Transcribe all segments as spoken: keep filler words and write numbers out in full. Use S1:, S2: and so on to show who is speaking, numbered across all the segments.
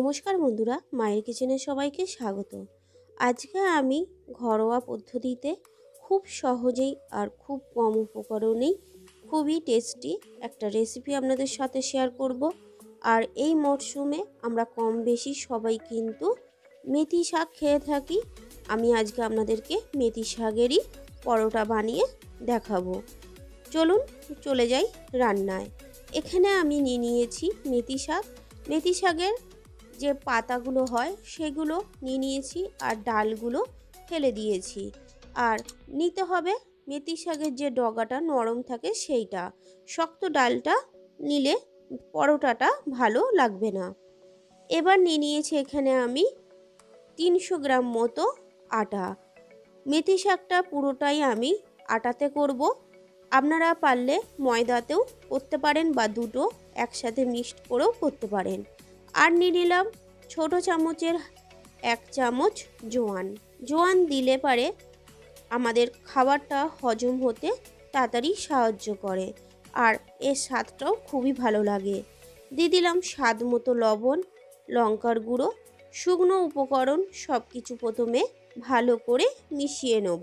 S1: নমস্কার বন্ধুরা, মায়ের কিচেনে সবাইকে স্বাগত। আজকে আমি ঘরোয়া পদ্ধতিতে খুব সহজেই আর খুব কম উপকরণেই খুবই টেস্টি একটা রেসিপি আপনাদের সাথে শেয়ার করব। আর এই মরশুমে আমরা কম বেশি সবাই কিন্তু মেথি শাক খেয়ে থাকি। আমি আজকে আপনাদেরকে মেথি শাকেরই পরোটা বানিয়ে দেখাবো। চলুন চলে যাই রান্নায়। এখানে আমি নিয়ে নিয়েছি মেথি শাক। মেথি শাকের যে পাতাগুলো হয় সেগুলো নিয়ে নিয়েছি আর ডালগুলো ফেলে দিয়েছি। আর নিতে হবে মেথি শাকের যে ডগাটা নরম থাকে সেইটা, শক্ত ডালটা নিলে পরোটাটা ভালো লাগবে না। এবার নিয়ে নিয়েছি এখানে আমি তিনশো গ্রাম মতো আটা। মেথি শাকটা পুরোটাই আমি আটাতে করব। আপনারা পারলে ময়দাতেও করতে পারেন বা দুটো একসাথে মিক্সড করেও করতে পারেন। আর নিয়ে নিলাম ছোটো চামচের এক চামচ জোয়ান। জোয়ান দিলে পারে আমাদের খাবারটা হজম হতে তাড়াতাড়ি সাহায্য করে, আর এর স্বাদটাও খুবই ভালো লাগে। দিয়ে দিলাম স্বাদ মতো লবণ, লঙ্কার গুঁড়ো, শুকনো উপকরণ সব কিছু প্রথমে ভালো করে মিশিয়ে নেব।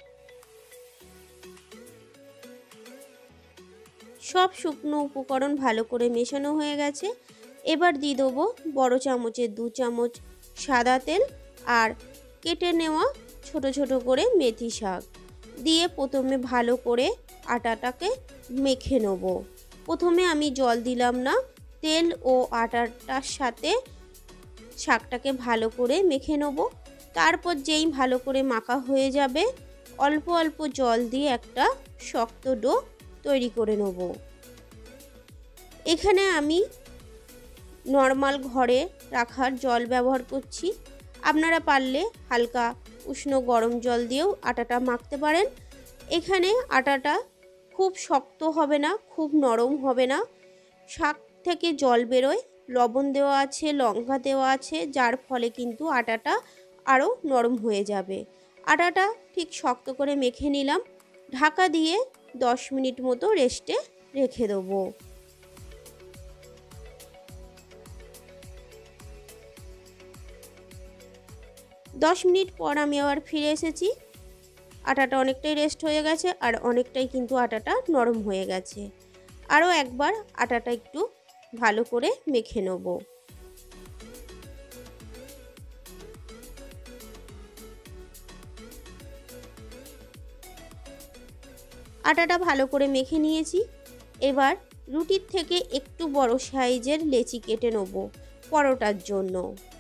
S1: সব শুকনো উপকরণ ভালো করে মেশানো হয়ে গেছে। এবার দিয়ে দেবো বড় চামচের দু চামচ সাদা তেল আর কেটে নেওয়া ছোট ছোট করে মেথি শাক দিয়ে প্রথমে ভালো করে আটাটাকে মেখে নেব। প্রথমে আমি জল দিলাম না, তেল ও আটাটার সাথে শাকটাকে ভালো করে মেখে নেব। তারপর যেই ভালো করে মাখা হয়ে যাবে অল্প অল্প জল দিয়ে একটা শক্ত ডো তৈরি করে নেব। এখানে আমি নর্মাল ঘরে রাখার জল ব্যবহার করছি। আপনারা পারলে হালকা উষ্ণ গরম জল দিয়েও আটাটা মাখতে পারেন। এখানে আটাটা খুব শক্ত হবে না, খুব নরম হবে না। শাক থেকে জল বেরোয়, লবণ দেওয়া আছে, লঙ্কা দেওয়া আছে, যার ফলে কিন্তু আটাটা আরও নরম হয়ে যাবে। আটাটা ঠিক শক্ত করে মেখে নিলাম। ঢাকা দিয়ে দশ মিনিট মতো রেস্টে রেখে দেবো। দশ মিনিট পর আমি আবার ফিরে এসেছি। আটাটা অনেকটাই রেস্ট হয়ে গেছে আর অনেকটাই কিন্তু আটাটা নরম হয়ে গেছে। আরও একবার আটাটা একটু ভালো করে মেখে নেব। আটাটা ভালো করে মেখে নিয়েছি। এবার রুটির থেকে একটু বড় সাইজের লেচি কেটে নেব পরোটার জন্য।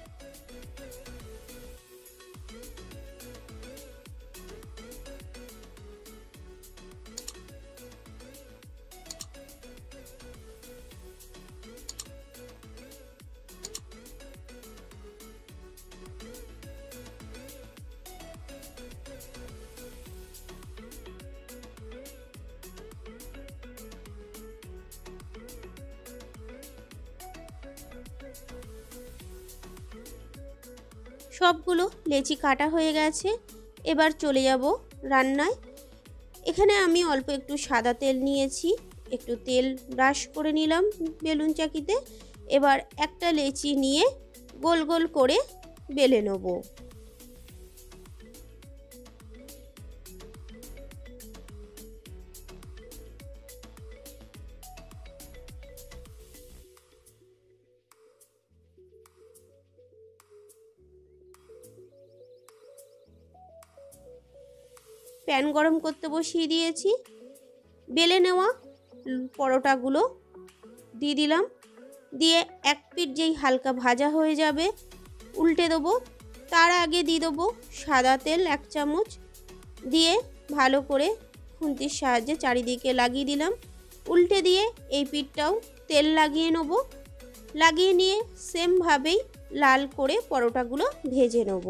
S1: সবগুলো লেচি কাটা হয়ে গেছে। এবার চলে যাব রান্নায়। এখানে আমি অল্প একটু সাদা তেল নিয়েছি, একটু তেল ব্রাশ করে নিলাম বেলুন চাকিতে। এবার একটা লেচি নিয়ে গোল গোল করে বেলে নেব। প্যান গরম করতে বসিয়ে দিয়েছি। বেলে নেওয়া পরোটাগুলো দিয়ে দিলাম। দিয়ে এক পিঠ যেই হালকা ভাজা হয়ে যাবে উল্টে দেবো। তার আগে দিয়ে দেবো সাদা তেল এক চামচ, দিয়ে ভালো করে খুন্তির সাহায্যে চারিদিকে লাগিয়ে দিলাম। উল্টে দিয়ে এই পিঠটাও তেল লাগিয়ে নেব। লাগিয়ে নিয়ে সেমভাবেই লাল করে পরোটাগুলো ভেজে নেব।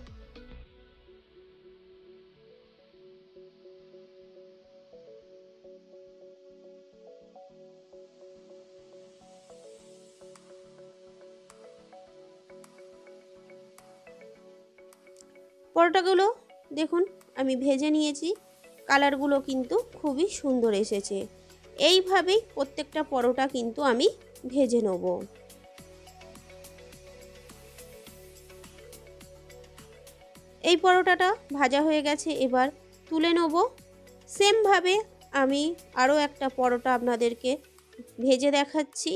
S1: পরোটাগুলো দেখুন আমি ভেজে নিয়েছি, কালারগুলো কিন্তু খুবই সুন্দর এসেছে। এইভাবেই প্রত্যেকটা পরোটা কিন্তু আমি ভেজে নেব। এই পরোটাটা ভাজা হয়ে গেছে, এবার তুলে নেব। সেমভাবে আমি আরও একটা পরোটা আপনাদেরকে ভেজে দেখাচ্ছি।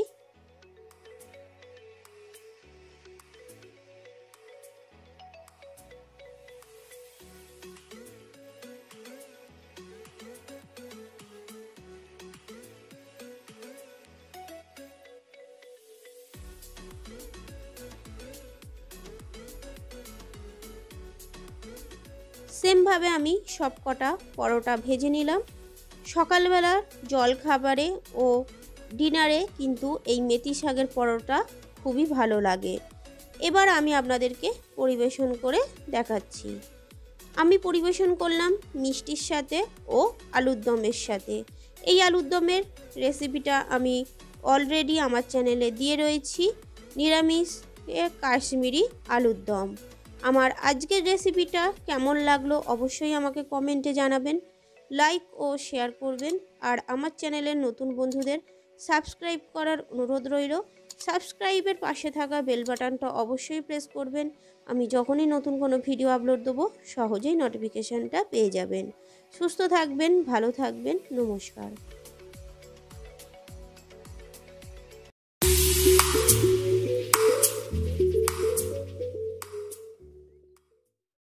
S1: সেমভাবে আমি সব কটা পরোটা ভেজে নিলাম। সকালবেলার জলখাবারে ও ডিনারে কিন্তু এই মেথি শাকের পরোটা খুবই ভালো লাগে। এবার আমি আপনাদেরকে পরিবেশন করে দেখাচ্ছি। আমি পরিবেশন করলাম মিষ্টির সাথে ও আলুর দমের সাথে। এই আলুর দমের রেসিপিটা আমি অলরেডি আমার চ্যানেলে দিয়ে রয়েছি, নিরামিষ কাশ্মীরি আলুর দম। আমার আজকের রেসিপিটা কেমন লাগলো অবশ্যই আমাকে কমেন্টে জানাবেন, লাইক ও শেয়ার করবেন। আর আমার চ্যানেলের নতুন বন্ধুদের সাবস্ক্রাইব করার অনুরোধ রইল। সাবস্ক্রাইবের পাশে থাকা বেল বাটনটা অবশ্যই প্রেস করবেন। আমি যখনই নতুন কোনো ভিডিও আপলোড দেবো সহজেই নোটিফিকেশানটা পেয়ে যাবেন। সুস্থ থাকবেন, ভালো থাকবেন, নমস্কার।